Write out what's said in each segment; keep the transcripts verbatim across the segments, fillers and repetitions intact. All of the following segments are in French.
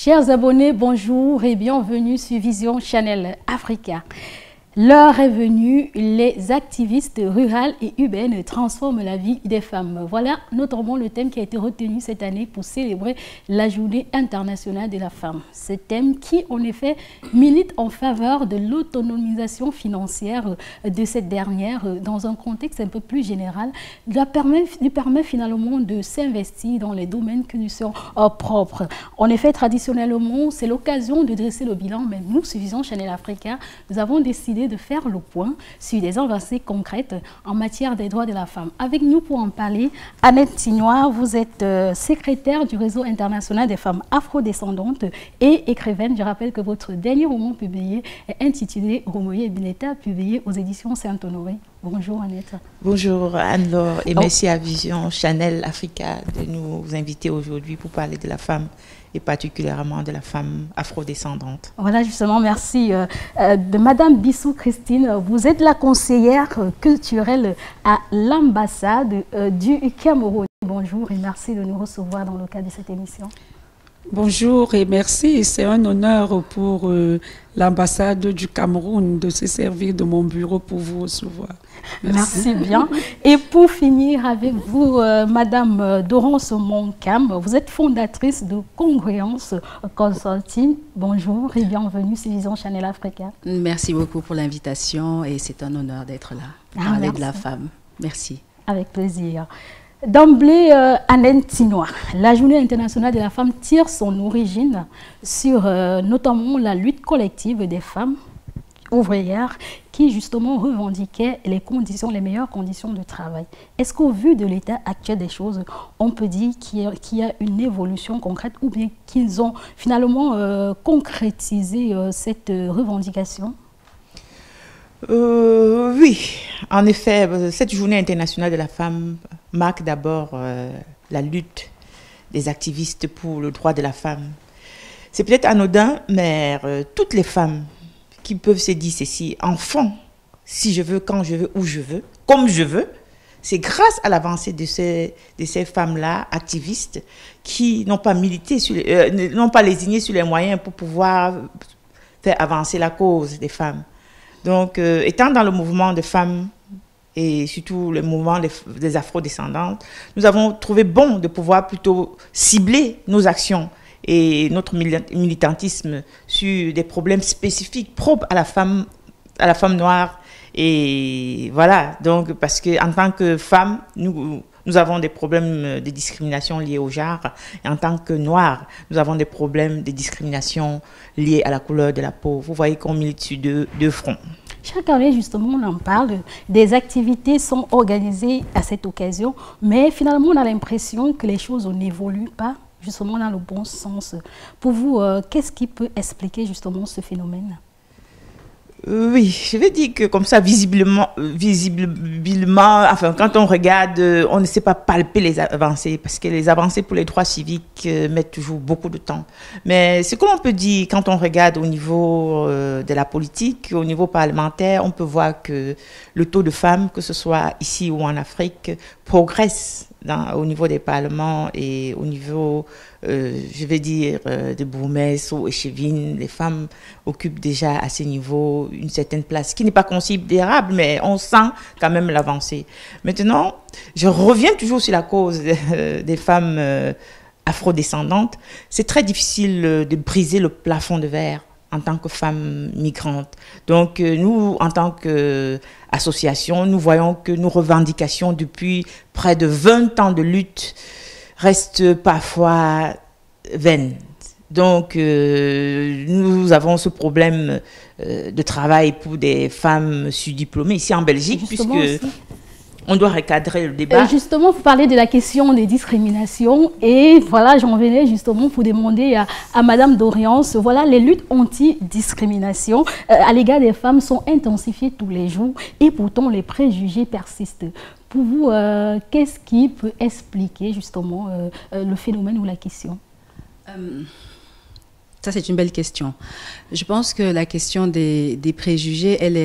Chers abonnés, bonjour et bienvenue sur Vision Channel Africa. L'heure est venue, les activistes rurales et urbaines transforment la vie des femmes. Voilà notamment le thème qui a été retenu cette année pour célébrer la Journée internationale de la femme. Ce thème qui, en effet, milite en faveur de l'autonomisation financière de cette dernière dans un contexte un peu plus général, lui permet, lui permet finalement de s'investir dans les domaines qui lui sont euh, propres. En effet, traditionnellement, c'est l'occasion de dresser le bilan, mais nous, sur Vision Channel Africa, nous avons décidé de faire le point sur des avancées concrètes en matière des droits de la femme. Avec nous pour en parler, Annette Signois, vous êtes euh, secrétaire du Réseau international des femmes afrodescendantes et écrivaine. Je rappelle que votre dernier roman publié est intitulé Romoye et Bineta, publié aux éditions Saint-Honoré. Bonjour Annette. Bonjour Anne-Laure et oh. merci à Vision Channel Africa de nous inviter aujourd'hui pour parler de la femme et particulièrement de la femme afrodescendante. Voilà, justement, merci. Euh, euh, de Madame Bissou Christine, vous êtes la conseillère culturelle à l'ambassade euh, du Cameroun. Bonjour et merci de nous recevoir dans le cadre de cette émission. Bonjour et merci. C'est un honneur pour euh, l'ambassade du Cameroun de se servir de mon bureau pour vous recevoir. Merci, merci bien. Et pour finir avec vous, euh, Madame Dorance Moncam, vous êtes fondatrice de Congruence Consulting. Bonjour et bienvenue sur Vision Channel Africa. Merci beaucoup pour l'invitation et c'est un honneur d'être là, ah, parler merci. de la femme. Merci. Avec plaisir. D'emblée, euh, Annette Signois, la Journée internationale de la femme tire son origine sur euh, notamment la lutte collective des femmes ouvrières qui justement revendiquaient les conditions, les meilleures conditions de travail. Est-ce qu'au vu de l'état actuel des choses, on peut dire qu'il y a, qu'il y a une évolution concrète ou bien qu'ils ont finalement euh, concrétisé euh, cette euh, revendication ? Euh, oui, en effet, cette journée internationale de la femme marque d'abord euh, la lutte des activistes pour le droit de la femme. C'est peut-être anodin, mais euh, toutes les femmes qui peuvent se dire ceci, enfant, si je veux, quand je veux, où je veux, comme je veux, c'est grâce à l'avancée de ces, de ces femmes-là, activistes, qui n'ont pas milité, sur les, euh, n'ont pas lésiné sur les moyens pour pouvoir faire avancer la cause des femmes. Donc, euh, étant dans le mouvement de femmes et surtout le mouvement des, des afrodescendantes, nous avons trouvé bon de pouvoir plutôt cibler nos actions et notre militantisme sur des problèmes spécifiques propres à la femme, à la femme noire. Et voilà, donc parce qu'en tant que femme, nous, nous avons des problèmes de discrimination liés au genre. Et en tant que noirs, nous avons des problèmes de discrimination liés à la couleur de la peau. Vous voyez qu'on milite sur deux, deux fronts. Chaque année, justement, on en parle. Des activités sont organisées à cette occasion, mais finalement, on a l'impression que les choses n'évoluent pas justement dans le bon sens. Pour vous, euh, qu'est-ce qui peut expliquer justement ce phénomène ? Oui, je vais dire que comme ça, visiblement, visiblement, enfin, quand on regarde, on ne sait pas palper les avancées, parce que les avancées pour les droits civiques euh, mettent toujours beaucoup de temps. Mais ce que l'on peut dire, quand on regarde au niveau euh, de la politique, au niveau parlementaire, on peut voir que le taux de femmes, que ce soit ici ou en Afrique, progresse dans, au niveau des parlements et au niveau, euh, je vais dire, euh, de bourgmestres ou échevines. Les femmes occupent déjà à ce niveau une certaine place, qui n'est pas considérable, mais on sent quand même l'avancée. Maintenant, je reviens toujours sur la cause euh, des femmes euh, afrodescendantes. C'est très difficile euh, de briser le plafond de verre en tant que femme migrante. Donc, euh, nous, en tant qu'association, nous voyons que nos revendications depuis près de vingt ans de lutte restent parfois vaines. Donc, euh, nous avons ce problème euh, de travail pour des femmes surdiplômées ici en Belgique, justement puisque aussi. On doit recadrer le débat. Et justement, vous parlez de la question des discriminations et voilà, j'en venais justement pour demander à, à Madame Dorance, voilà, les luttes anti-discrimination euh, à l'égard des femmes sont intensifiées tous les jours et pourtant les préjugés persistent. Pour vous, euh, qu'est-ce qui peut expliquer justement euh, euh, le phénomène ou la question? euh, Ça, c'est une belle question. Je pense que la question des, des préjugés, elle est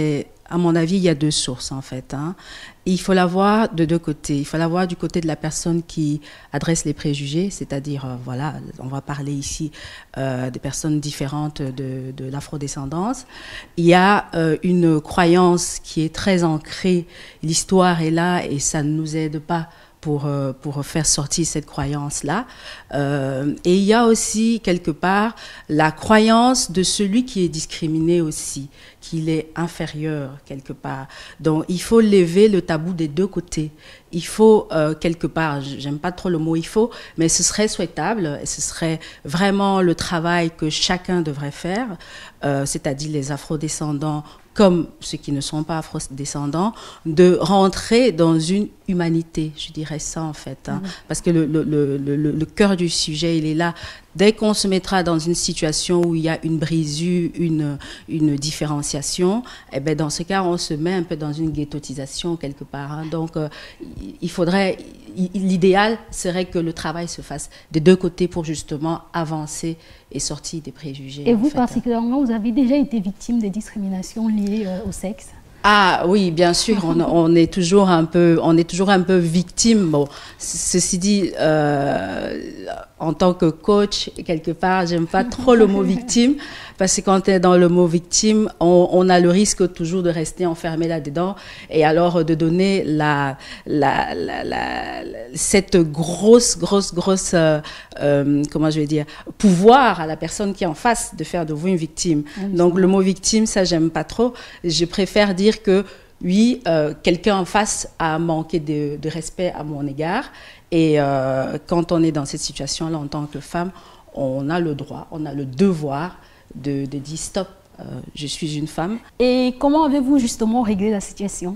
à mon avis, il y a deux sources en fait. Hein. Il faut la voir de deux côtés. Il faut la voir du côté de la personne qui adresse les préjugés, c'est-à-dire, euh, voilà, on va parler ici euh, des personnes différentes de, de l'afrodescendance. Il y a euh, une croyance qui est très ancrée. L'histoire est là et ça ne nous aide pas pour, euh, pour faire sortir cette croyance-là. Euh, et il y a aussi, quelque part, la croyance de celui qui est discriminé aussi, qu'il est inférieur, quelque part. Donc, il faut lever le tabou des deux côtés. Il faut, euh, quelque part, j'aime pas trop le mot « il faut », mais ce serait souhaitable, et ce serait vraiment le travail que chacun devrait faire, euh, c'est-à-dire les afrodescendants, comme ceux qui ne sont pas afro-descendants, de rentrer dans une humanité, je dirais ça en fait. Hein, mmh. Parce que le, le, le, le, le cœur du sujet, il est là. Dès qu'on se mettra dans une situation où il y a une brisure, une, une différenciation, eh ben dans ce cas, on se met un peu dans une ghettoisation quelque part. Hein. Donc, euh, il faudrait, l'idéal serait que le travail se fasse des deux côtés pour justement avancer et sortir des préjugés. Et vous, fait. particulièrement, vous avez déjà été victime de discriminations liées euh, au sexe? Ah oui, bien sûr, on, on est toujours un peu, on est toujours un peu victime. Bon, ceci dit, euh, en tant que coach, quelque part, j'aime pas trop le mot victime, parce que quand on est dans le mot victime, on, on a le risque toujours de rester enfermé là-dedans, et alors de donner la, la, la, la, cette grosse, grosse, grosse, euh, euh, comment je vais dire, pouvoir à la personne qui est en face de faire de vous une victime. Oui, donc le mot victime, ça j'aime pas trop. Je préfère dire que oui, euh, quelqu'un en face a manqué de, de respect à mon égard. Et euh, quand on est dans cette situation-là en tant que femme, on a le droit, on a le devoir de, de dire stop, euh, je suis une femme. Et comment avez-vous justement réglé la situation?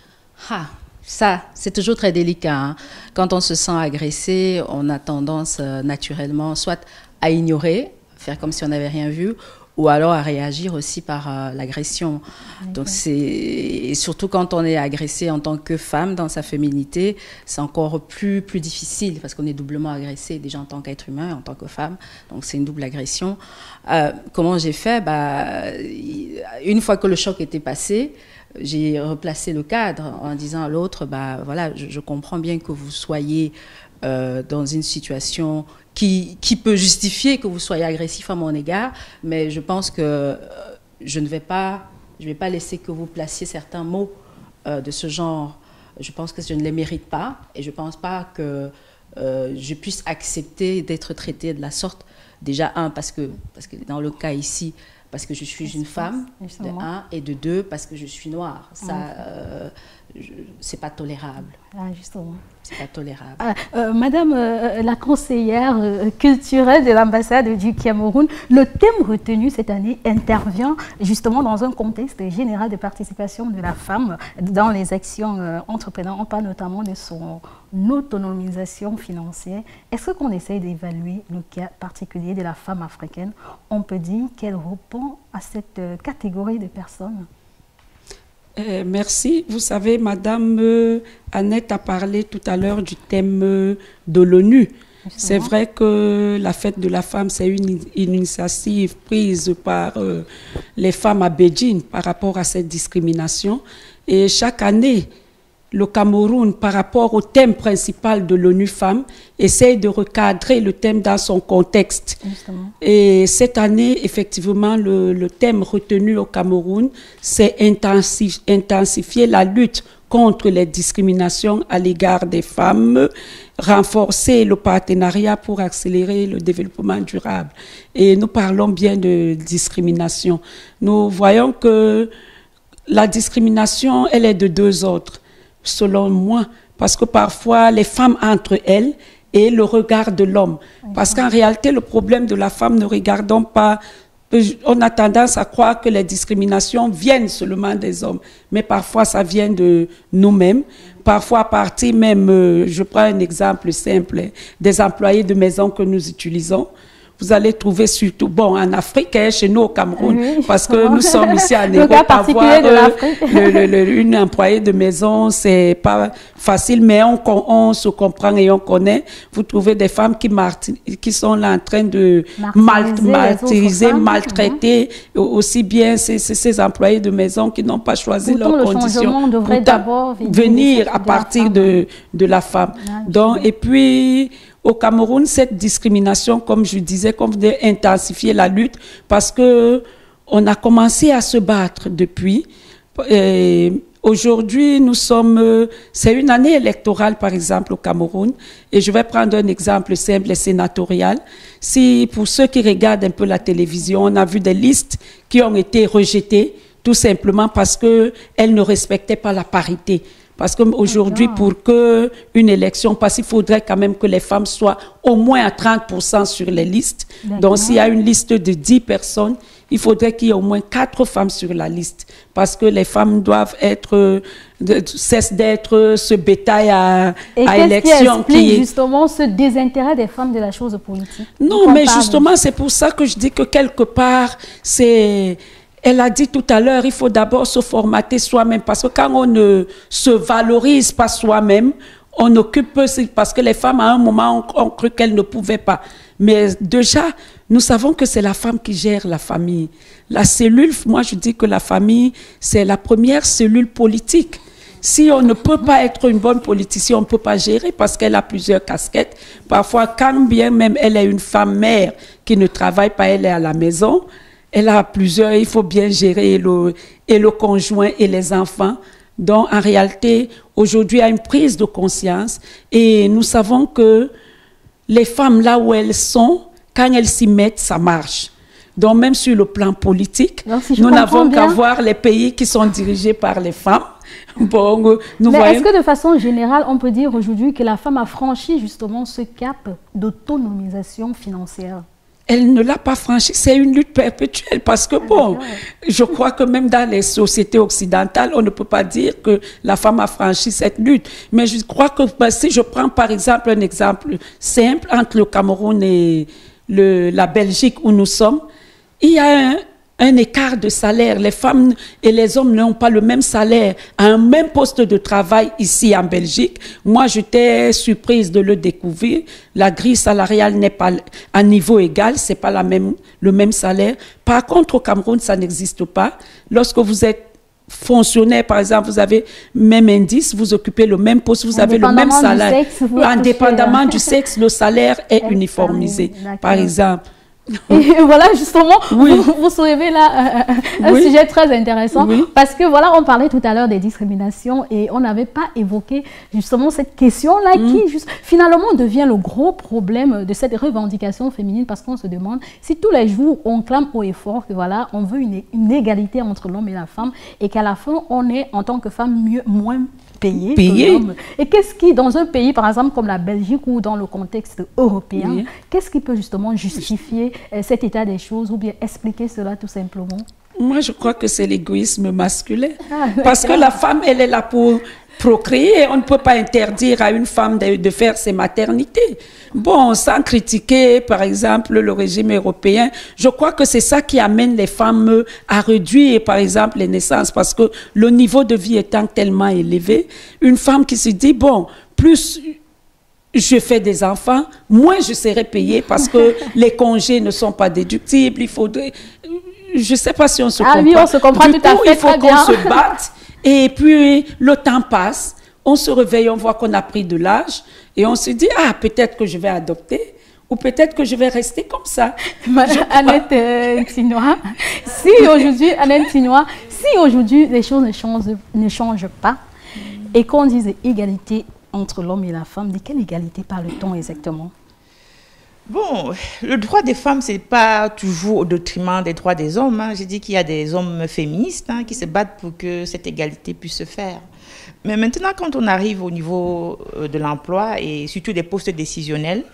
Ah, ça, c'est toujours très délicat. Hein. Quand on se sent agressé, on a tendance euh, naturellement soit à ignorer, faire comme si on n'avait rien vu, ou alors à réagir aussi par euh, l'agression. Okay. Donc c'est, et surtout quand on est agressé en tant que femme dans sa féminité, c'est encore plus, plus difficile parce qu'on est doublement agressé déjà en tant qu'être humain et en tant que femme. Donc c'est une double agression. Euh, comment j'ai fait? Bah, une fois que le choc était passé, j'ai replacé le cadre en disant à l'autre, bah, voilà, je, je comprends bien que vous soyez euh, dans une situation Qui, qui peut justifier que vous soyez agressif à mon égard, mais je pense que euh, je ne vais pas, je vais pas laisser que vous placiez certains mots euh, de ce genre. Je pense que je ne les mérite pas et je ne pense pas que euh, je puisse accepter d'être traitée de la sorte. Déjà, un, parce que, parce que dans le cas ici, parce que je suis une femme, de un, et de deux, parce que je suis noire. Ça, euh, c'est pas tolérable. Ah, justement. C'est pas tolérable. Ah, euh, Madame euh, la conseillère euh, culturelle de l'ambassade du Cameroun, le thème retenu cette année intervient justement dans un contexte général de participation de la femme dans les actions euh, entrepreneurs. On parle notamment de son autonomisation financière. Est-ce qu'on essaie d'évaluer le cas particulier de la femme africaine? On peut dire qu'elle répond à cette euh, catégorie de personnes. Euh, merci. Vous savez, Madame euh, Annette a parlé tout à l'heure du thème euh, de l'ONU. C'est vrai que la fête de la femme, c'est une, une initiative prise par euh, les femmes à Beijing par rapport à cette discrimination. Et chaque année, le Cameroun, par rapport au thème principal de l'ONU Femmes, essaye de recadrer le thème dans son contexte. Justement. Et cette année, effectivement, le, le thème retenu au Cameroun, c'est intensif, intensifier la lutte contre les discriminations à l'égard des femmes, renforcer le partenariat pour accélérer le développement durable. Et nous parlons bien de discrimination. Nous voyons que la discrimination, elle est de deux ordres. Selon moi, parce que parfois les femmes entre elles et le regard de l'homme. Parce qu'en réalité, le problème de la femme, ne regardons pas, on a tendance à croire que les discriminations viennent seulement des hommes, mais parfois ça vient de nous-mêmes, parfois à partir même, je prends un exemple simple, des employés de maison que nous utilisons. vous allez trouver surtout, bon, en Afrique, hein, chez nous au Cameroun, oui, parce que nous sommes ici en le Europe, cas avoir de euh, le, le, le, une employée de maison, c'est pas facile, mais on, on se comprend et on connaît. Vous trouvez des femmes qui, qui sont là en train de martyriser, martyriser maltraiter, mmh. aussi bien ces, ces, ces employés de maison qui n'ont pas choisi Pourtant, leurs le conditions. devrait d'abord venir à partir de, de la femme. Ah, donc, et puis, au Cameroun, cette discrimination, comme je disais, comme de intensifier la lutte, parce que on a commencé à se battre depuis. Aujourd'hui, nous sommes, c'est une année électorale, par exemple, au Cameroun, et je vais prendre un exemple simple et sénatorial. Si, pour ceux qui regardent un peu la télévision, on a vu des listes qui ont été rejetées, tout simplement parce qu'elles ne respectaient pas la parité. Parce qu'aujourd'hui, pour qu'une élection passe, il faudrait quand même que les femmes soient au moins à trente pour cent sur les listes. Donc, s'il y a une liste de dix personnes, il faudrait qu'il y ait au moins quatre femmes sur la liste. Parce que les femmes doivent être, cessent d'être ce bétail à, Et à élection. Qui explique qui est... justement ce désintérêt des femmes de la chose politique? Non, mais justement, c'est pour ça que je dis que quelque part, c'est... Elle a dit tout à l'heure, il faut d'abord se formater soi-même, parce que quand on ne se valorise pas soi-même, on occupe, parce que les femmes à un moment ont, ont cru qu'elles ne pouvaient pas. Mais déjà, nous savons que c'est la femme qui gère la famille. La cellule, moi je dis que la famille, c'est la première cellule politique. Si on ne peut pas être une bonne politicienne, on ne peut pas gérer parce qu'elle a plusieurs casquettes. Parfois, quand bien même elle est une femme mère qui ne travaille pas, elle est à la maison, elle a plusieurs, il faut bien gérer le, et le conjoint et les enfants. Donc, en réalité, aujourd'hui, il y a une prise de conscience et nous savons que les femmes, là où elles sont, quand elles s'y mettent, ça marche. Donc, même sur le plan politique, donc, si nous n'avons qu'à voir les pays qui sont dirigés par les femmes. Bon, nous Mais voyons... est-ce que de façon générale, on peut dire aujourd'hui que la femme a franchi justement ce cap d'autonomisation financière? Elle ne l'a pas franchi, c'est une lutte perpétuelle parce que bon, je crois que même dans les sociétés occidentales, on ne peut pas dire que la femme a franchi cette lutte. Mais je crois que ben, si je prends par exemple un exemple simple entre le Cameroun et le, la Belgique où nous sommes, il y a un, un écart de salaire. Les femmes et les hommes n'ont pas le même salaire à un même poste de travail ici en Belgique. Moi, j'étais surprise de le découvrir. La grille salariale n'est pas à niveau égal, c'est pas la même, le même salaire. Par contre, au Cameroun, ça n'existe pas. Lorsque vous êtes fonctionnaire, par exemple, vous avez le même indice, vous occupez le même poste, vous avez le même salaire. Sexe, Indépendamment du sexe, le salaire est uniformisé, par exemple. Et voilà, justement, oui. vous, vous soulevez là euh, un oui. sujet très intéressant, oui. parce que voilà, on parlait tout à l'heure des discriminations et on n'avait pas évoqué justement cette question-là mm. qui juste, finalement devient le gros problème de cette revendication féminine, parce qu'on se demande si tous les jours on clame haut et fort que voilà, on veut une, une égalité entre l'homme et la femme et qu'à la fin on est en tant que femme mieux, moins payé. Payé. Et qu'est-ce qui, dans un pays par exemple comme la Belgique ou dans le contexte européen, oui. qu'est-ce qui peut justement justifier euh, cet état des choses ou bien expliquer cela tout simplement? Moi, je crois que c'est l'égoïsme masculin. Ah, parce que la femme, elle est là pour procréer. On ne peut pas interdire à une femme de, de faire ses maternités. Bon, sans critiquer, par exemple, le régime européen, je crois que c'est ça qui amène les femmes à réduire, par exemple, les naissances, parce que le niveau de vie étant tellement élevé, une femme qui se dit, bon, plus je fais des enfants, moins je serai payée parce que les congés ne sont pas déductibles, il faudrait... Je ne sais pas si on se ah comprend. Oui, on se comprend du tout à coup, fait, il faut qu'on se batte. Et puis, le temps passe. On se réveille, on voit qu'on a pris de l'âge. Et on se dit, ah, peut-être que je vais adopter. Ou peut-être que je vais rester comme ça. Annette euh, Tinois, si aujourd'hui, Annette Tinois, si aujourd'hui les choses ne changent, ne changent pas et qu'on dise égalité entre l'homme et la femme, de quelle égalité parle-t-on exactement? Bon, le droit des femmes, ce n'est pas toujours au détriment des droits des hommes. Hein. J'ai dit qu'il y a des hommes féministes hein, qui se battent pour que cette égalité puisse se faire. Mais maintenant, quand on arrive au niveau de l'emploi et surtout des postes décisionnels,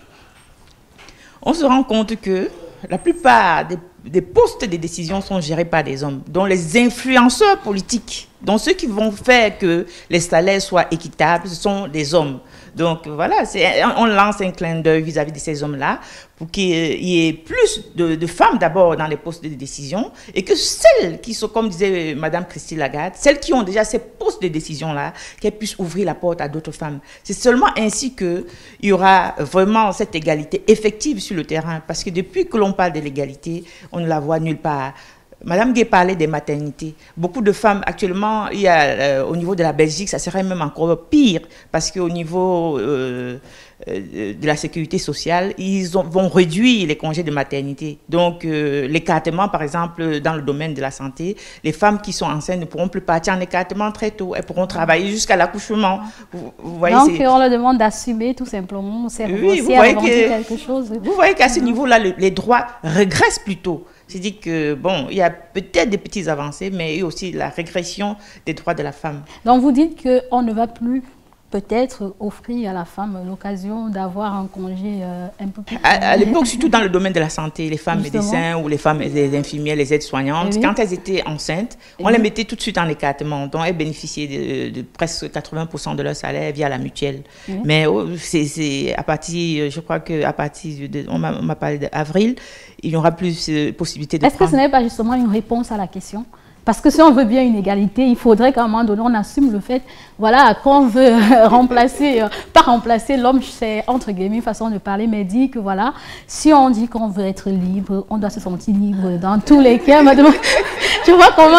on se rend compte que la plupart des, des postes de décision sont gérés par des hommes, dont les influenceurs politiques Donc, ceux qui vont faire que les salaires soient équitables, ce sont des hommes. Donc, voilà, c'est, on lance un clin d'œil vis-à-vis de ces hommes-là pour qu'il y ait plus de, de femmes d'abord dans les postes de décision et que celles qui sont, comme disait Madame Christine Lagarde, celles qui ont déjà ces postes de décision-là, qu'elles puissent ouvrir la porte à d'autres femmes. C'est seulement ainsi qu'il y aura vraiment cette égalité effective sur le terrain. Parce que depuis que l'on parle de l'égalité, on ne la voit nulle part. Madame Gué parlait des maternités. Beaucoup de femmes, actuellement, il y a, euh, au niveau de la Belgique, ça serait même encore pire, parce qu'au niveau euh, euh, de la sécurité sociale, ils ont, vont réduire les congés de maternité. Donc, euh, l'écartement, par exemple, dans le domaine de la santé, les femmes qui sont enceintes ne pourront plus partir en écartement très tôt. Elles pourront travailler jusqu'à l'accouchement. Vous, vous voyez, donc, on leur demande d'assumer tout simplement. C'est oui, vous voyez que, quelque chose. Vous voyez qu'à ce niveau-là, le, les droits régressent plutôt. C'est dit que, bon, il y a peut-être des petites avancées, mais il y a aussi la régression des droits de la femme. Donc, vous dites qu'on ne va plus peut-être offrir à la femme l'occasion d'avoir un congé euh, un peu plus... À, à l'époque, surtout dans le domaine de la santé, les femmes Justement. médecins ou les femmes les infirmières, les aides-soignantes, oui. quand elles étaient enceintes, on oui. les mettait tout de suite en écartement. Donc, elles bénéficiaient de, de presque quatre-vingts pour cent de leur salaire via la mutuelle. Oui. Mais oh, c'est à partir, je crois qu'à partir de... On m'a parlé d'avril, il y aura plus de possibilités de Est-ce que ce n'est pas justement une réponse à la question ? Parce que si on veut bien une égalité, il faudrait qu'à un moment donné, on assume le fait, voilà, qu'on veut remplacer, euh, pas remplacer l'homme, c'est entre guillemets, façon de parler, mais dit que voilà, si on dit qu'on veut être libre, on doit se sentir libre dans tous les cas. Madame, tu vois comment,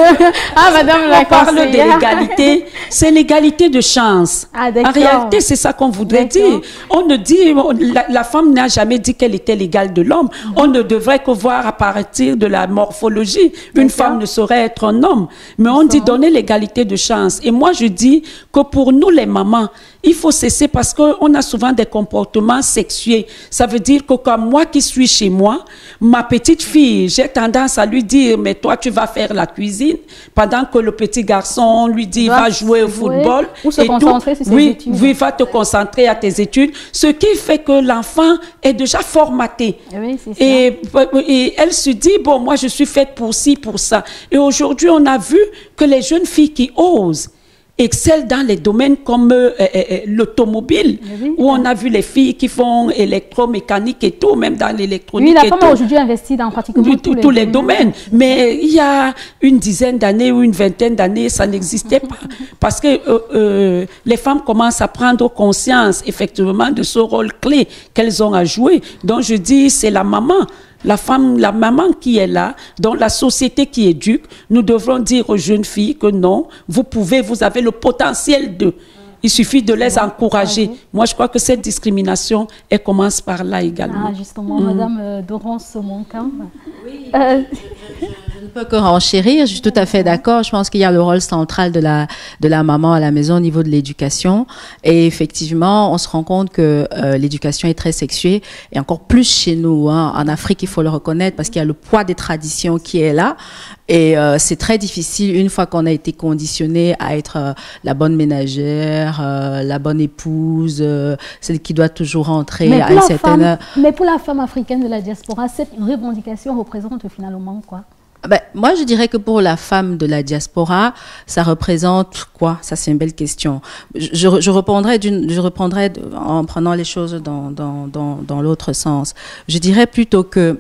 ah, madame la on parle de l'égalité, c'est l'égalité de chance. Ah, en réalité, c'est ça qu'on voudrait dire. On ne dit, la, la femme n'a jamais dit qu'elle était l'égale de l'homme. Mm-hmm. On ne devrait que voir à partir de la morphologie. Une femme ne saurait être un homme, mais on dit donner l'égalité de chance. Et moi, je dis que pour nous, les mamans, il faut cesser parce qu'on a souvent des comportements sexués. Ça veut dire que comme moi qui suis chez moi, ma petite fille, j'ai tendance à lui dire, mais toi, tu vas faire la cuisine, pendant que le petit garçon lui dit, va, va jouer au football. Ou se et concentrer sur ses oui, études. Oui, va te concentrer à tes études. Ce qui fait que l'enfant est déjà formaté. Oui, c'est ça. Et, et elle se dit, bon, moi, je suis faite pour ci, pour ça. Et aujourd'hui, on a vu que les jeunes filles qui osent excellent dans les domaines comme euh, euh, l'automobile, oui, où on a vu les filles qui font électromécanique et tout, même dans l'électronique. Oui, la et femme tout. aujourd'hui investit dans pratiquement tous, tous, tous les, les domaines. Mais il y a une dizaine d'années ou une vingtaine d'années, ça n'existait pas. Parce que euh, euh, les femmes commencent à prendre conscience, effectivement, de ce rôle clé qu'elles ont à jouer. Donc, je dis, c'est la maman. La femme, la maman qui est là, dans la société qui éduque, nous devrons dire aux jeunes filles que non, vous pouvez, vous avez le potentiel de. Il suffit de les encourager. Moi, je crois que cette discrimination, elle commence par là également. Ah, justement, mmh. Madame euh, Dorance Moncan. Oui, euh... je, je, je ne peux que renchérir. Je suis tout à fait d'accord. Je pense qu'il y a le rôle central de la de la maman à la maison au niveau de l'éducation. Et effectivement, on se rend compte que euh, l'éducation est très sexuée, et encore plus chez nous, hein. En Afrique, il faut le reconnaître parce qu'il y a le poids des traditions qui est là. Et euh, c'est très difficile une fois qu'on a été conditionné à être euh, la bonne ménagère, euh, la bonne épouse, euh, celle qui doit toujours rentrer mais à une certaine heure. Mais pour la femme africaine de la diaspora, cette revendication représente finalement quoi? Ben, moi, je dirais que pour la femme de la diaspora, ça représente quoi? Ça, c'est une belle question. Je, je, je reprendrai, d'une, je reprendrai en prenant les choses dans, dans, dans, dans l'autre sens. Je dirais plutôt que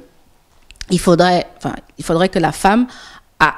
il faudrait, enfin, il faudrait que la femme a,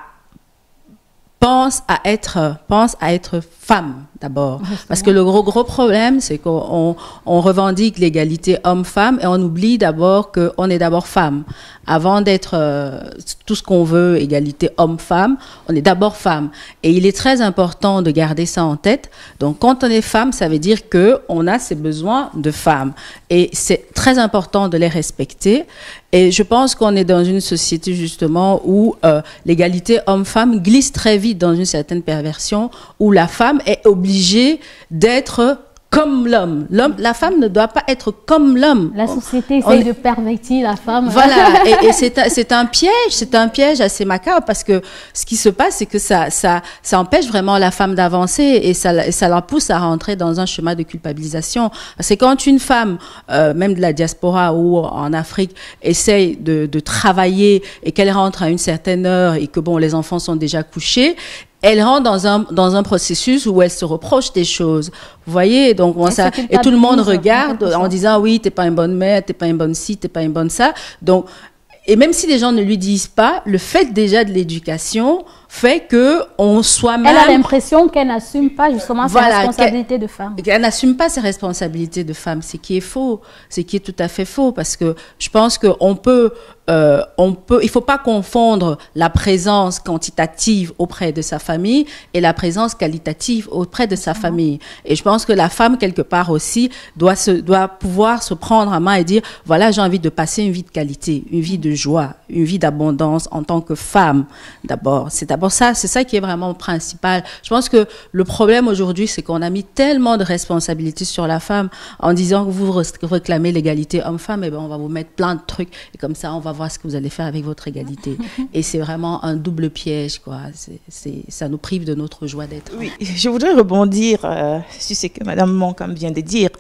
pense à être, pense à être femme d'abord. Parce que le gros, gros problème, c'est qu'on on revendique l'égalité homme-femme et on oublie d'abord qu'on est d'abord femme. Avant d'être euh, tout ce qu'on veut, égalité homme-femme, on est d'abord femme. Et il est très important de garder ça en tête. Donc, quand on est femme, ça veut dire qu'on a ces besoins de femme. Et c'est très important de les respecter. Et je pense qu'on est dans une société, justement, où euh, l'égalité homme-femme glisse très vite dans une certaine perversion, où la femme est obligée d'être comme l'homme. L'homme, la femme ne doit pas être comme l'homme. La société essaye de pervertir la femme. Voilà, et, et c'est, un, c'est un piège, c'est un piège assez macabre parce que ce qui se passe, c'est que ça, ça, ça empêche vraiment la femme d'avancer et ça, et ça la pousse à rentrer dans un chemin de culpabilisation. C'est quand une femme, euh, même de la diaspora ou en Afrique, essaye de, de travailler et qu'elle rentre à une certaine heure et que bon, les enfants sont déjà couchés elle rentre dans un, dans un processus où elle se reproche des choses. Vous voyez, donc moi, ça, et tout le monde regarde en disant oui, t'es pas une bonne mère, t'es pas une bonne ci, t'es pas une bonne ça. Donc, et même si les gens ne lui disent pas, le fait déjà de l'éducation fait que on soit même... Elle a l'impression qu'elle n'assume pas justement voilà, ses responsabilités de femme. Elle n'assume pas ses responsabilités de femme, ce qui est faux, ce qui est tout à fait faux, parce que je pense qu'on peut, euh, on peut, il faut pas confondre la présence quantitative auprès de sa famille et la présence qualitative auprès de sa mmh. famille. Et je pense que la femme quelque part aussi doit se, doit pouvoir se prendre en main et dire voilà, j'ai envie de passer une vie de qualité, une vie de joie, une vie d'abondance en tant que femme. D'abord, c'est d'abord ça, c'est ça qui est vraiment principal. Je pense que le problème aujourd'hui, c'est qu'on a mis tellement de responsabilités sur la femme en disant que vous réclamez l'égalité homme-femme, et ben on va vous mettre plein de trucs et comme ça on va voir ce que vous allez faire avec votre égalité. Et c'est vraiment un double piège, quoi. C'est, c'est, ça nous prive de notre joie d'être. Oui, je voudrais rebondir euh, sur ce que Madame Moncam vient de dire,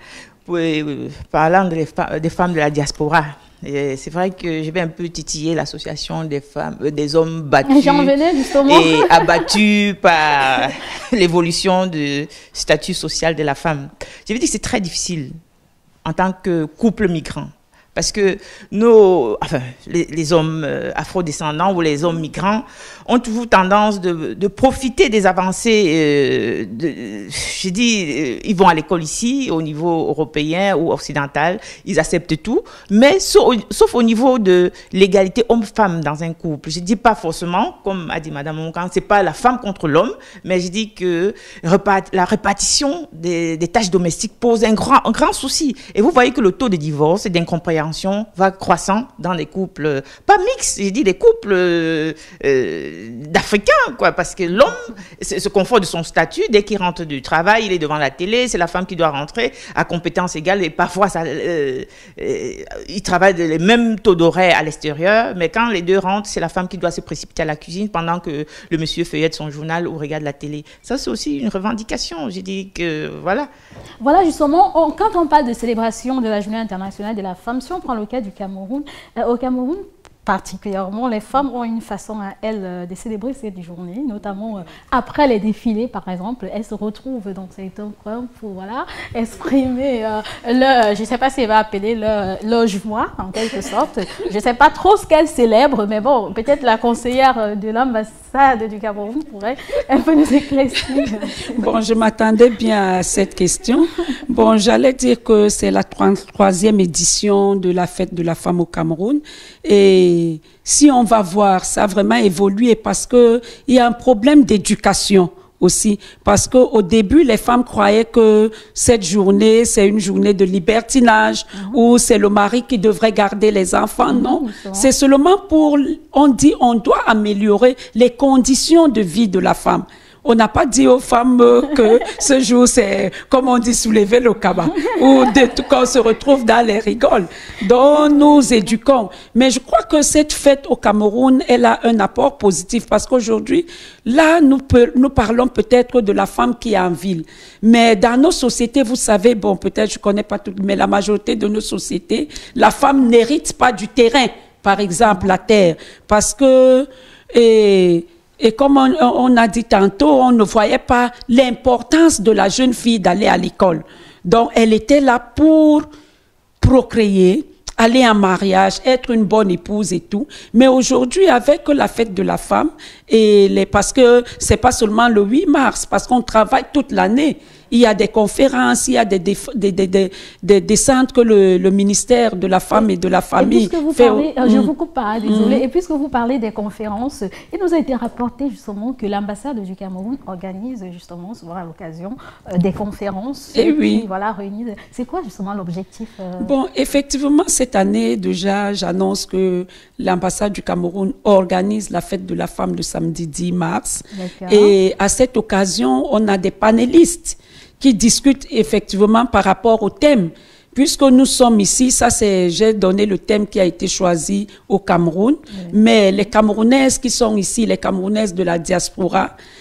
euh, parlant des, des femmes de la diaspora. Et c'est vrai que je vais un peu titiller l'association des femmes, euh, des hommes battus J'en venais, justement. et abattus par l'évolution du statut social de la femme. Je veux dire que c'est très difficile en tant que couple migrant. Parce que nos, enfin, les, les hommes euh, afrodescendants ou les hommes migrants ont toujours tendance de, de profiter des avancées. Euh, de, je dis, euh, ils vont à l'école ici, au niveau européen ou occidental, ils acceptent tout, mais sauf, sauf au niveau de l'égalité homme-femme dans un couple. Je dis pas forcément, comme a dit Madame Moncam, c'est pas la femme contre l'homme, mais je dis que la répartition des, des tâches domestiques pose un grand, un grand souci. Et vous voyez que le taux de divorce et d'incompréhension va croissant dans les couples, pas mixtes, j'ai dit des couples euh, euh, d'Africains, quoi, parce que l'homme se, se confort de son statut, dès qu'il rentre du travail, il est devant la télé, c'est la femme qui doit rentrer à compétences égales, et parfois ça, euh, euh, ils travaillent les mêmes taux d'horaire à l'extérieur, mais quand les deux rentrent, c'est la femme qui doit se précipiter à la cuisine pendant que le monsieur feuillette son journal ou regarde la télé. Ça, c'est aussi une revendication, j'ai dit que, voilà. Voilà, justement, on, quand on parle de célébration de la Journée internationale de la femme, si on prend le cas du Cameroun, euh, au Cameroun, particulièrement, les femmes ont une façon à elles euh, de célébrer cette journée, notamment euh, après les défilés, par exemple. Elles se retrouvent dans certains coins pour voilà, exprimer euh, leur, je ne sais pas si elle va appeler leur, leur joie, en quelque sorte. Je ne sais pas trop ce qu'elles célèbrent, mais bon, peut-être la conseillère de l'ambassade du Cameroun pourrait un peu nous éclaircir. Bon, je m'attendais bien à cette question. Bon, j'allais dire que c'est la troisième édition de la fête de la femme au Cameroun. Et si on va voir, ça a vraiment évolué parce que il y a un problème d'éducation aussi. Parce qu'au début, les femmes croyaient que cette journée, c'est une journée de libertinage, mmh. ou c'est le mari qui devrait garder les enfants. Mmh, non, c'est seulement pour, on dit, on doit améliorer les conditions de vie de la femme. On n'a pas dit aux femmes que ce jour, c'est, comme on dit, soulever le cabas, ou qu'on se retrouve dans les rigoles. Donc, nous éduquons. Mais je crois que cette fête au Cameroun, elle a un apport positif, parce qu'aujourd'hui, là, nous, peut, nous parlons peut-être de la femme qui est en ville. Mais dans nos sociétés, vous savez, bon, peut-être je ne connais pas toutes, mais la majorité de nos sociétés, la femme n'hérite pas du terrain, par exemple, la terre, parce que... Et, Et comme on, on a dit tantôt, on ne voyait pas l'importance de la jeune fille d'aller à l'école. Donc, elle était là pour procréer, aller en mariage, être une bonne épouse et tout. Mais aujourd'hui, avec la fête de la femme, et les, parce que c'est pas seulement le huit mars, parce qu'on travaille toute l'année. Il y a des conférences, il y a des, des, des, des, des, des centres que le, le ministère de la Femme et de la Famille et puisque vous fait. Parlez, au... Je mmh. vous coupe pas, désolé. Mmh. Et puisque vous parlez des conférences, il nous a été rapporté justement que l'ambassade du Cameroun organise justement souvent à l'occasion euh, des conférences. Et oui. Qui, voilà, réunies. C'est quoi justement l'objectif euh... Bon, effectivement, cette année déjà, j'annonce que l'ambassade du Cameroun organise la fête de la femme le samedi dix mars. Et à cette occasion, on a des panélistes qui discutent effectivement par rapport au thème. Puisque nous sommes ici, ça c'est, j'ai donné le thème qui a été choisi au Cameroun, oui. Mais les Camerounaises qui sont ici, les Camerounaises de la diaspora,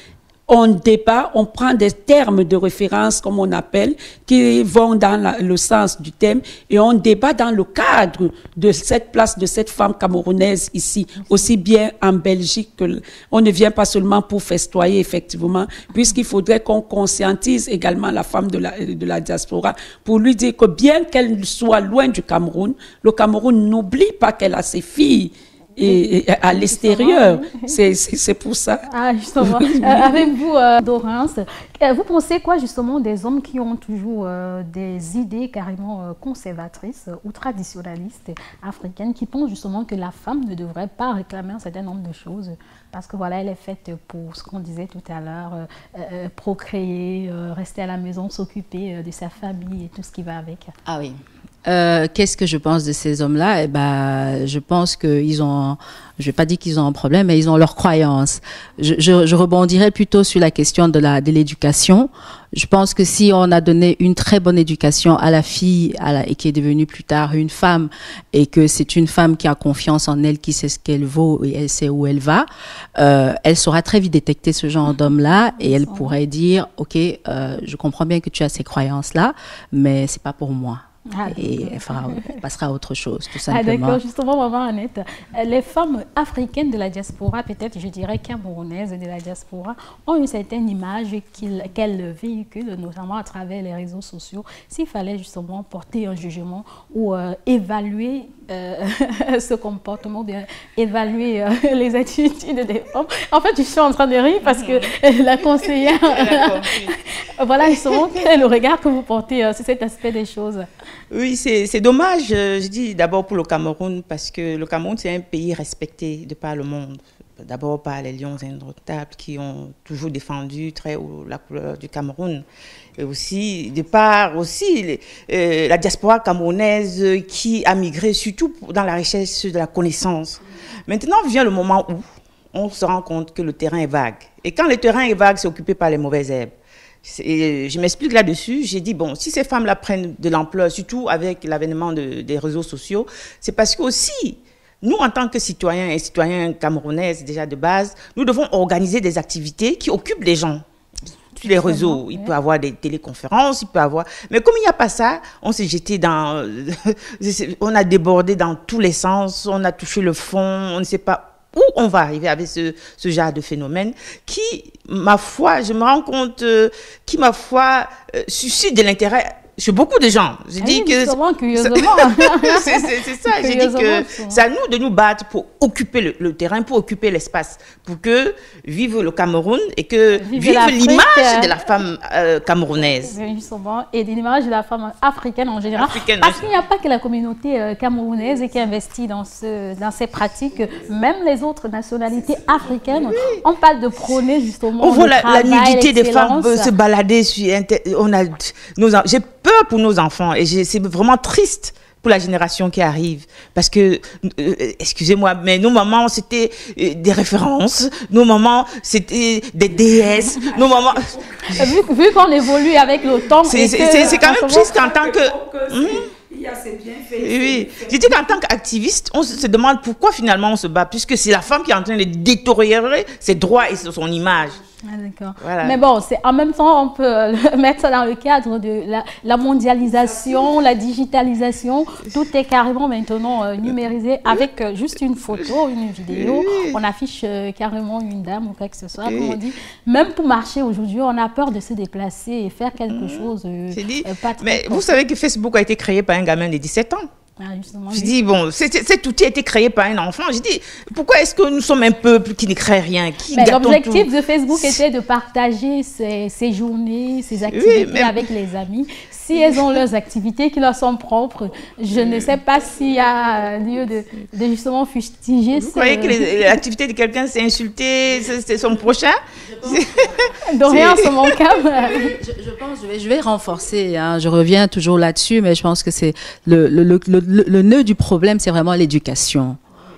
on débat, on prend des termes de référence, comme on appelle, qui vont dans la, le sens du thème, et on débat dans le cadre de cette place de cette femme camerounaise ici, aussi bien en Belgique que on ne vient pas seulement pour festoyer, effectivement, puisqu'il faudrait qu'on conscientise également la femme de la, de la diaspora pour lui dire que bien qu'elle soit loin du Cameroun, le Cameroun n'oublie pas qu'elle a ses filles et, et à l'extérieur. C'est, c'est, c'est pour ça. Ah, justement. euh, avec vous, euh, Dorance, euh, vous pensez quoi justement des hommes qui ont toujours euh, des idées carrément euh, conservatrices euh, ou traditionnalistes africaines, qui pensent justement que la femme ne devrait pas réclamer un certain nombre de choses parce que voilà, elle est faite pour ce qu'on disait tout à l'heure, euh, euh, procréer, euh, rester à la maison, s'occuper euh, de sa famille et tout ce qui va avec. Ah oui. Euh, qu'est-ce que je pense de ces hommes-là? Eh ben, je pense qu'ils ont, je vais pas dire qu'ils ont un problème, mais ils ont leurs croyances. Je, je, je rebondirai plutôt sur la question de la de l'éducation. Je pense que si on a donné une très bonne éducation à la fille, à la, et qui est devenue plus tard une femme, et que c'est une femme qui a confiance en elle, qui sait ce qu'elle vaut et elle sait où elle va, euh, elle saura très vite détecter ce genre d'homme-là et elle pourrait dire, ok, euh, je comprends bien que tu as ces croyances-là, mais c'est pas pour moi. Ah, et elle, fera, elle passera à autre chose, tout simplement. Ah, d'accord, justement, maman Annette, les femmes africaines de la diaspora, peut-être, je dirais camerounaises de la diaspora, ont une certaine image qu'elles véhiculent, notamment à travers les réseaux sociaux. S'il fallait justement porter un jugement ou euh, évaluer euh, ce comportement, bien évaluer euh, les attitudes des femmes. En fait, je suis en train de rire parce que euh, la conseillère, voilà, justement, quel est le regard que vous portez euh, sur cet aspect des choses? Oui, c'est dommage, euh, je dis d'abord pour le Cameroun, parce que le Cameroun, c'est un pays respecté de par le monde. D'abord par les lions indomptables qui ont toujours défendu très haut la couleur du Cameroun. Et aussi, de par aussi les, euh, la diaspora camerounaise qui a migré surtout dans la recherche de la connaissance. Maintenant vient le moment où on se rend compte que le terrain est vague. Et quand le terrain est vague, c'est occupé par les mauvaises herbes. Et je m'explique là-dessus, j'ai dit, bon, si ces femmes-là prennent de l'ampleur, surtout avec l'avènement de, des réseaux sociaux, c'est parce que aussi, nous, en tant que citoyens et citoyens camerounaises, déjà de base, nous devons organiser des activités qui occupent les gens. Tous les réseaux, il peut y avoir des téléconférences, il peut y avoir... Mais comme il n'y a pas ça, on s'est jeté dans... on a débordé dans tous les sens, on a touché le fond, on ne sait pas où on va arriver avec ce, ce genre de phénomène qui, ma foi, je me rends compte, euh, qui, ma foi, euh, suscite de l'intérêt chez beaucoup de gens. J'ai dit que... C'est ça, j'ai dit que c'est à nous de nous battre pour occuper le, le terrain, pour occuper l'espace, pour que vive le Cameroun et que vive, vive l'image de la femme euh, camerounaise. Et de l'image de la femme africaine en général. Africaine, parce qu'il n'y a pas que la communauté euh, camerounaise qui investit dans, ce, dans ces pratiques, même les autres nationalités africaines. Oui. On parle de prôner justement on voit la, la nudité des femmes euh, se balader sur Internet. On a nos j'ai peur pour nos enfants et c'est vraiment triste pour la génération qui arrive parce que euh, excusez-moi mais nos mamans c'était euh, des références, nos mamans c'était des déesses, nos mamans vu, vu qu'on évolue avec le temps c'est quand même triste en tant que hum? Il y a ses bienfaits. Oui, j'ai dit qu'en tant qu'activiste, on se demande pourquoi finalement on se bat, puisque c'est la femme qui est en train de détériorer ses droits et son image. Ah, d'accord. Voilà. Mais bon, en même temps, on peut mettre ça dans le cadre de la, la mondialisation, la digitalisation. Tout est carrément maintenant euh, numérisé avec euh, juste une photo, une vidéo. Oui. On affiche euh, carrément une dame ou quoi que ce soit. Oui. Comme on dit. Même pour marcher aujourd'hui, on a peur de se déplacer et faire quelque mmh. chose. Euh, dit. Euh, pas très Mais fort. Vous savez que Facebook a été créé par un gamin de dix-sept ans. Ah, je dis, bon, cet outil a été créé par un enfant. Je dis, pourquoi est-ce que nous sommes un peuple qui ne crée rien, qui l'objectif de Facebook était de partager ses, ses journées, ses activités oui, mais... avec les amis. Si elles ont leurs activités qui leur sont propres, je ne sais pas s'il y a lieu de, de justement fustiger. Vous ce... croyez que l'activité de quelqu'un, c'est insulter, c'est son prochain? De rien, c'est mon cas. Je, je pense, je vais, je vais renforcer, hein, je reviens toujours là-dessus, mais je pense que c'est le, le, le, le, le nœud du problème, c'est vraiment l'éducation.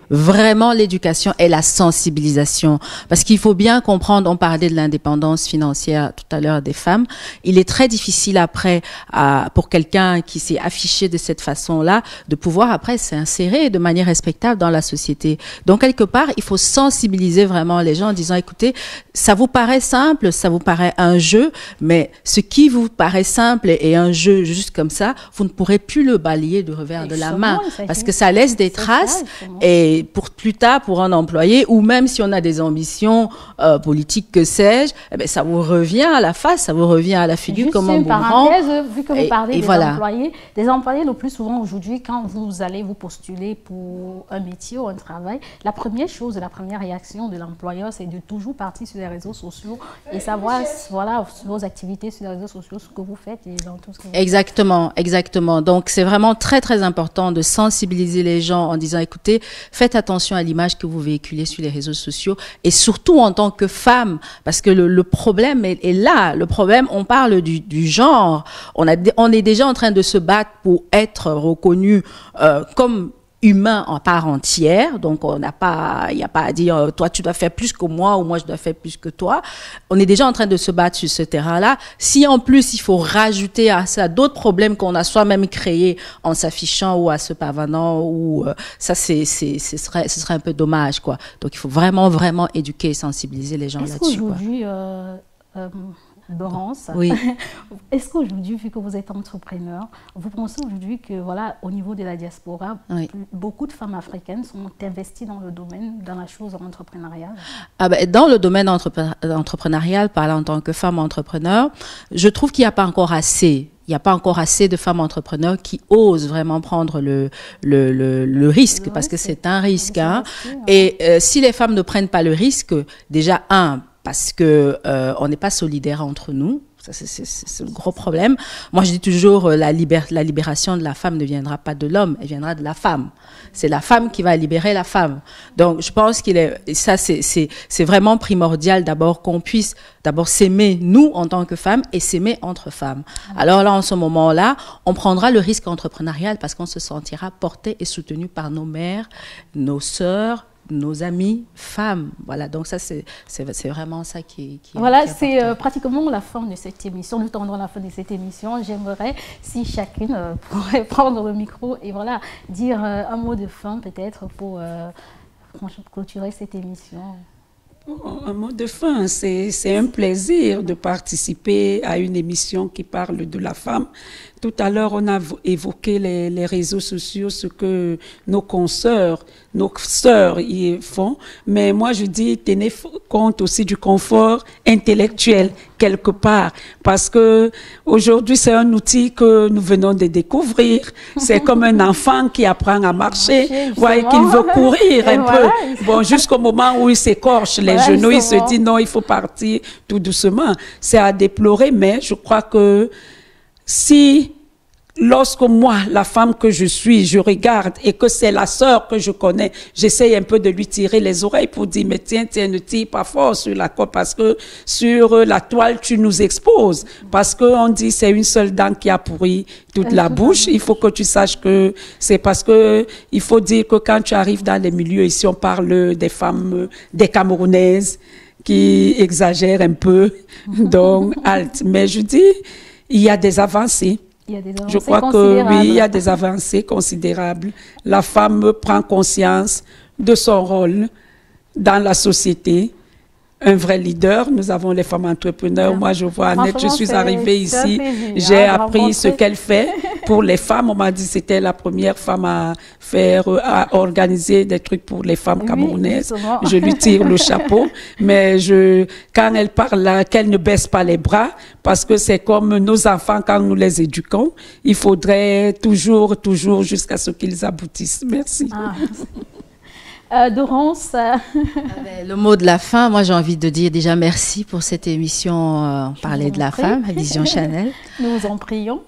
vraiment l'éducation et la sensibilisation. Parce qu'il faut bien comprendre, on parlait de l'indépendance financière tout à l'heure des femmes, il est très difficile après, à, pour quelqu'un qui s'est affiché de cette façon-là, de pouvoir après s'insérer de manière respectable dans la société. Donc quelque part, il faut sensibiliser vraiment les gens en disant, écoutez, ça vous paraît simple, ça vous paraît un jeu, mais ce qui vous paraît simple et un jeu juste comme ça, vous ne pourrez plus le balayer du revers de la main, parce que ça laisse des traces, et pour plus tard, pour un employé, ou même si on a des ambitions euh, politiques, que sais-je, eh ben, ça vous revient à la face, ça vous revient à la figure juste comme un une boomerang. parenthèse, vu que vous Et- parlez et des voilà. employés, des employés le plus souvent aujourd'hui, quand vous allez vous postuler pour un métier ou un travail, la première chose, la première réaction de l'employeur, c'est de toujours partir sur les réseaux sociaux et savoir, voilà, sur vos activités sur les réseaux sociaux, ce que vous faites et dans tout ce que vous faites. Exactement, exactement. Donc, c'est vraiment très, très important de sensibiliser les gens en disant, écoutez, faites attention à l'image que vous véhiculez sur les réseaux sociaux et surtout en tant que femme, parce que le, le problème est, est là. Le problème, on parle du, du genre. On, a, on est déjà en train de se battre pour être reconnu euh, comme humain en part entière, donc on n'a pas, il n'y a pas à dire euh, toi tu dois faire plus que moi ou moi je dois faire plus que toi. On est déjà en train de se battre sur ce terrain-là. Si en plus il faut rajouter à ça d'autres problèmes qu'on a soi-même créés en s'affichant ou à se pavanant, ou euh, ça c'est, c'est, ce serait, ce serait un peu dommage quoi. Donc il faut vraiment vraiment éduquer et sensibiliser les gens Est-ce là-dessus. Quoi. qu'aujourd'hui, euh, euh, Laurence, Oui. est-ce qu'aujourd'hui, vu que vous êtes entrepreneur, vous pensez aujourd'hui que, voilà, au niveau de la diaspora, Oui. beaucoup de femmes africaines sont investies dans le domaine, dans la chose entrepreneuriale? Ah ben, dans le domaine entrepre- entrepreneurial, parlant en tant que femme entrepreneur, je trouve qu'il n'y a pas encore assez. Il n'y a pas encore assez de femmes entrepreneurs qui osent vraiment prendre le, le, le, le risque, Le parce que risque, c'est un risque. Hein. c'est aussi, Et euh, si les femmes ne prennent pas le risque, déjà, un, parce que euh, on n'est pas solidaires entre nous. Ça, c'est, c'est, c'est le gros problème. Moi, je dis toujours, euh, la, libér- la libération de la femme ne viendra pas de l'homme, elle viendra de la femme. C'est la femme qui va libérer la femme. Donc, je pense qu'il est, et ça, c'est, c'est, c'est vraiment primordial d'abord qu'on puisse d'abord s'aimer, nous, en tant que femmes, et s'aimer entre femmes. Alors là, en ce moment-là, on prendra le risque entrepreneurial parce qu'on se sentira porté et soutenu par nos mères, nos sœurs, nos amis femmes. Voilà, donc ça, c'est, c'est, c'est vraiment ça qui, qui Voilà, qui est c'est euh, important. pratiquement la fin de cette émission. Nous tendons à la fin de cette émission. J'aimerais, si chacune euh, pourrait prendre le micro et voilà, dire euh, un mot de fin peut-être pour euh, clôturer cette émission. Un mot de fin, c'est, c'est un plaisir de participer à une émission qui parle de la femme. Tout à l'heure, on a évoqué les, les réseaux sociaux, ce que nos consoeurs, nos sœurs y font. Mais moi, je dis, tenez compte aussi du confort intellectuel quelque part. Parce que aujourd'hui, c'est un outil que nous venons de découvrir. C'est comme un enfant qui apprend à marcher, Marcher, ouais, qu'il veut courir Et un voilà. peu. Bon, jusqu'au moment où il s'écorche les Voilà, genoux, il se justement. dit non, il faut partir tout doucement. C'est à déplorer, mais je crois que si, lorsque moi, la femme que je suis, je regarde et que c'est la sœur que je connais, j'essaye un peu de lui tirer les oreilles pour dire, mais tiens, tiens, ne tire pas fort sur la corde parce que sur la toile, tu nous exposes. Parce qu'on dit, c'est une seule dent qui a pourri toute la bouche. Il faut que tu saches que c'est parce que il faut dire que quand tu arrives dans les milieux, ici, on parle des femmes, des Camerounaises qui exagèrent un peu, donc halte. Mais je dis, il y a des avancées. Il y a des Je avancées crois que considérables. oui, il y a des avancées considérables. La femme prend conscience de son rôle dans la société. Un vrai leader. Nous avons les femmes entrepreneurs. Moi, je vois Annette, je Franchement, suis c'est- arrivée c'est un ici. plaisir, J'ai hein, de appris ce rencontrer. qu'elle fait pour les femmes. On m'a dit que c'était la première femme à faire, à organiser des trucs pour les femmes Oui, camerounaises. justement. Je lui tire le chapeau. Mais je, quand elle parle là, qu'elle ne baisse pas les bras, parce que c'est comme nos enfants quand nous les éduquons. Il faudrait toujours, toujours jusqu'à ce qu'ils aboutissent. Merci. Ah. Euh, Dorance, euh, Ah ben, le mot de la fin, moi j'ai envie de dire déjà merci pour cette émission euh, Parler vous de en la prie. femme, à Vision Chanel. nous vous en prions.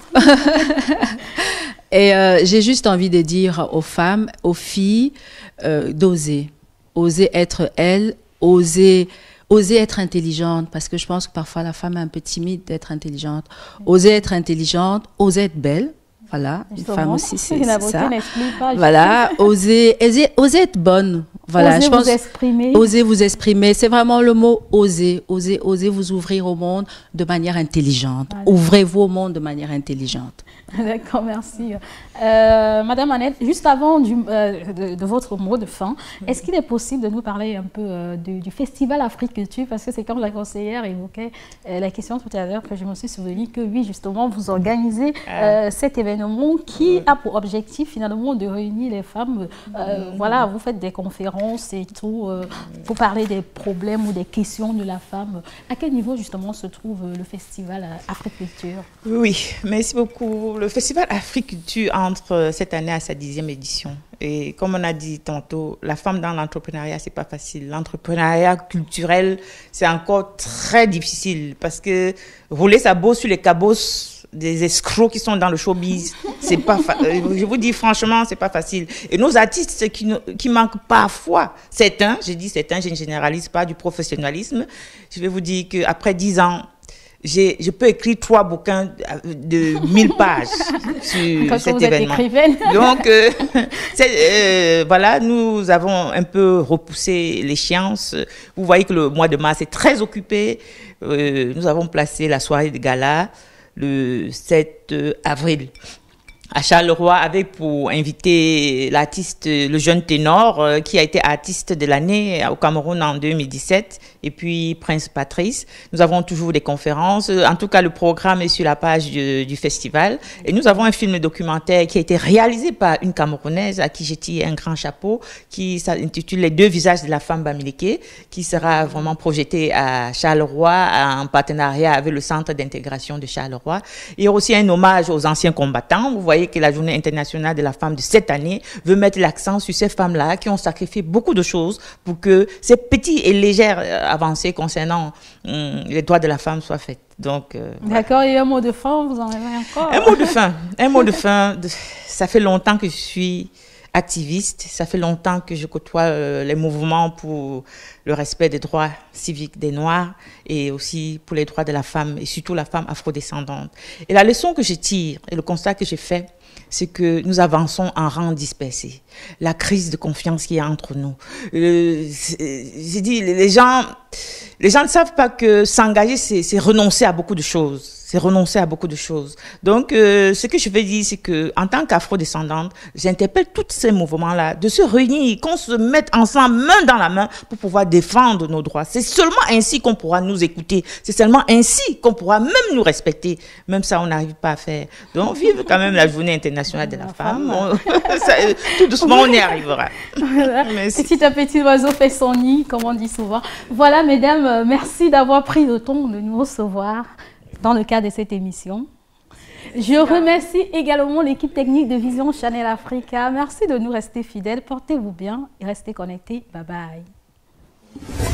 Et euh, j'ai juste envie de dire aux femmes, aux filles, euh, d'oser. Oser être elle, oser, oser être intelligente, parce que je pense que parfois la femme est un peu timide d'être intelligente. Oser être intelligente, oser être belle. Voilà, Justement, une femme aussi, c'est la c'est beauté ça. n'exclut pas. Voilà, oser, oser, oser être bonne. Voilà, Oser je pense, vous exprimer. Oser vous exprimer, c'est vraiment le mot oser. Oser, oser vous ouvrir au monde de manière intelligente. Voilà. Ouvrez-vous au monde de manière intelligente. D'accord, merci. Euh, Madame Annette, juste avant du, euh, de, de votre mot de fin, est-ce qu'il est possible de nous parler un peu euh, du, du Festival Afrique Culture? Parce que c'est comme la conseillère évoquait euh, la question tout à l'heure que je me suis souvenu que oui, justement, vous organisez euh, cet événement qui a pour objectif finalement de réunir les femmes. Euh, voilà, vous faites des conférences et tout, euh, vous parlez des problèmes ou des questions de la femme. À quel niveau justement se trouve le Festival Afrique Culture? Oui, merci beaucoup. Le Festival Afrique Culture entre cette année à sa dixième édition. Et comme on a dit tantôt, la femme dans l'entrepreneuriat, c'est pas facile. L'entrepreneuriat culturel, c'est encore très difficile parce que rouler sa bosse sur les cabosses des escrocs qui sont dans le showbiz, c'est pas je vous dis franchement, c'est pas facile. Et nos artistes qui, qui manquent parfois, certains, je dis certains, je ne généralise pas, du professionnalisme. Je vais vous dire qu'après dix ans, J'ai, je peux écrire trois bouquins de mille pages sur Quand cet vous événement. Êtes écrivaine. Donc, euh, c'est, euh, voilà, nous avons un peu repoussé l'échéance. Vous voyez que le mois de mars est très occupé. Euh, nous avons placé la soirée de gala le sept avril à Charleroi avec pour inviter l'artiste, le jeune ténor euh, qui a été artiste de l'année au Cameroun en deux mille dix-sept et puis Prince Patrice. Nous avons toujours des conférences. En tout cas, le programme est sur la page du, du festival. Et nous avons un film documentaire qui a été réalisé par une Camerounaise à qui j'ai tiré un grand chapeau, qui s'intitule Les deux visages de la femme Bamileke, qui sera vraiment projeté à Charleroi en partenariat avec le Centre d'intégration de Charleroi. Il y a aussi un hommage aux anciens combattants. Vous voyez que la Journée internationale de la femme de cette année veut mettre l'accent sur ces femmes-là qui ont sacrifié beaucoup de choses pour que ces petites et légères avancées concernant hum, les droits de la femme soient faites. Donc, euh, d'accord, et un mot de fin, vous en avez encore? Un mot de fin, un mot de fin. Ça fait longtemps que je suis activiste, ça fait longtemps que je côtoie euh, les mouvements pour le respect des droits civiques des Noirs et aussi pour les droits de la femme et surtout la femme afrodescendante. Et la leçon que je tire et le constat que j'ai fait, c'est que nous avançons en rang dispersé. La crise de confiance qu'il y a entre nous. Euh, j'ai dit, les gens, les gens ne savent pas que s'engager, c'est, c'est renoncer à beaucoup de choses. C'est renoncer à beaucoup de choses. Donc, euh, ce que je veux dire, c'est que en tant qu'afro-descendante, j'interpelle tous ces mouvements-là de se réunir, qu'on se mette ensemble, main dans la main, pour pouvoir défendre nos droits. C'est seulement ainsi qu'on pourra nous écouter. C'est seulement ainsi qu'on pourra même nous respecter. Même ça, on n'arrive pas à faire. Donc, vive quand même la Journée internationale de la, la femme. femme. On, ça, tout doucement, on y arrivera. Voilà. Petit à petit, l'oiseau fait son nid, comme on dit souvent. Voilà, mesdames, merci d'avoir pris le temps de nous recevoir dans le cadre de cette émission. Je remercie également l'équipe technique de Vision Channel Africa. Merci de nous rester fidèles. Portez-vous bien et restez connectés. Bye bye.